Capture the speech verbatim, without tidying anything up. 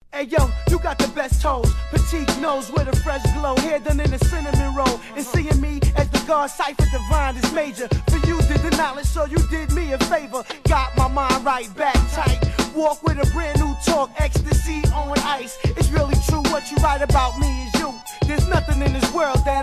Hey yo, you got the best toes. Petite nose with a fresh glow, hair done in a cinnamon roll. And seeing me as the God Cypher Divine is major. For you did the knowledge, so you did me a favor. Got my mind right back tight. Walk with a brand new talk, ecstasy on ice. It's really true what you write about me is you. There's nothing in this world that